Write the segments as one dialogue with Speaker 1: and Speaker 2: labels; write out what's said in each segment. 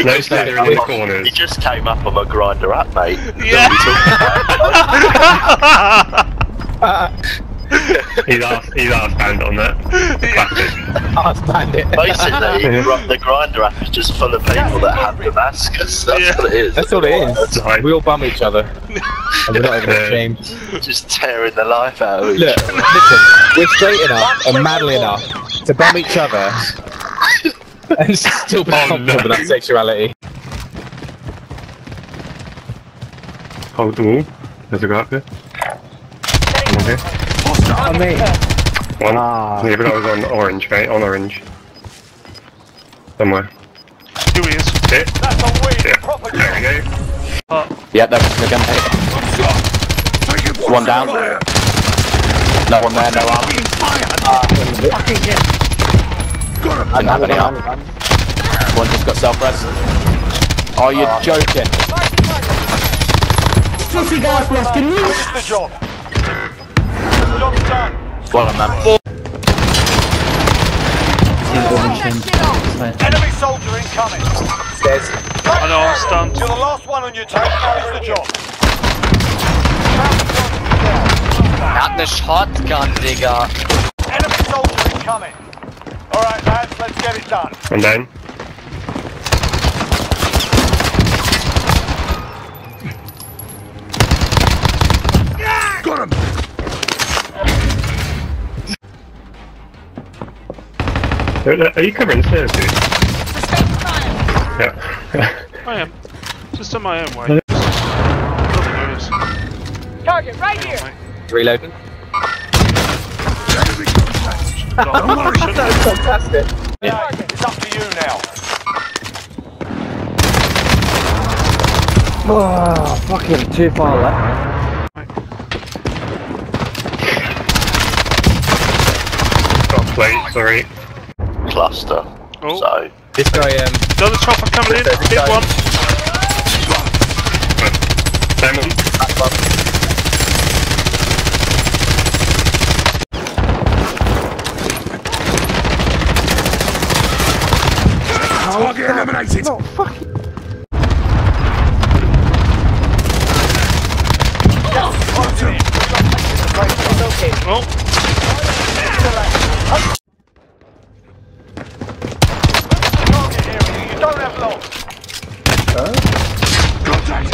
Speaker 1: No, they're in the corners.
Speaker 2: He just came up on my grinder up, mate.
Speaker 3: Yeah.
Speaker 1: He's our stand on that. Classic.
Speaker 4: Ask Bandit.
Speaker 2: Basically, the grinder app is just full of people that have Damascus. That's what it is.
Speaker 4: That's all it is.
Speaker 1: Nice.
Speaker 4: We all bum each other. And we're not even ashamed.
Speaker 2: Just tearing the life out of each
Speaker 4: Look,
Speaker 2: other.
Speaker 4: listen, we're straight enough and manly enough to bum each other and still be comfortable with that sexuality.
Speaker 1: Hold the wall. There's a guy up here. One here.
Speaker 4: On me.
Speaker 1: One. The other guy was on orange, mate. On orange. Somewhere.
Speaker 3: Here he is.
Speaker 1: Hit. Yeah. There we go.
Speaker 5: Yeah, they're gonna hit. One down. No one there, no arm. Didn't have any arm. One just got self-res. Oh, you're joking.
Speaker 6: Finish the job. Job's done.
Speaker 5: Well on them.
Speaker 6: Enemy soldier incoming.
Speaker 4: Stairs.
Speaker 3: I know, I'm stunned.
Speaker 6: You're the last one on your tape. Finish the job.
Speaker 7: Hat ne Shotgun, Digga.
Speaker 6: Enemy soldier incoming. Alright lads, let's get it done.
Speaker 1: One down.
Speaker 6: Got him.
Speaker 1: Are you covering the stairs, dude? Yeah.
Speaker 3: I am. Just on my own way.
Speaker 8: Target right here.
Speaker 4: Reloading.
Speaker 3: That
Speaker 4: That's fantastic.
Speaker 6: Target, it's up to you now.
Speaker 4: Oh, fucking too far left.
Speaker 1: Got plate, sorry.
Speaker 2: Cluster.
Speaker 3: Oh.
Speaker 2: So,
Speaker 4: This guy,
Speaker 3: Another chopper coming in. Hit one.
Speaker 1: Diamond.
Speaker 6: Target eliminated.
Speaker 4: no, fuck.
Speaker 3: Oh.
Speaker 6: Target area, you don't have long. Contact.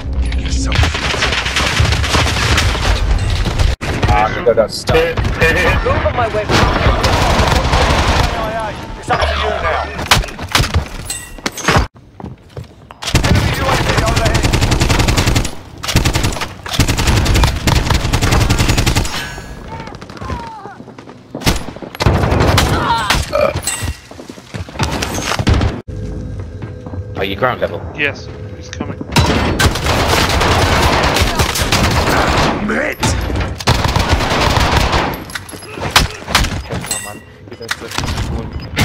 Speaker 4: I think I got stuck.
Speaker 8: Move on my way.
Speaker 6: It's up to you now. Enemy UAV overhead.
Speaker 4: Are you ground level?
Speaker 3: Yes, he's coming.
Speaker 6: Mate.
Speaker 4: Oh man,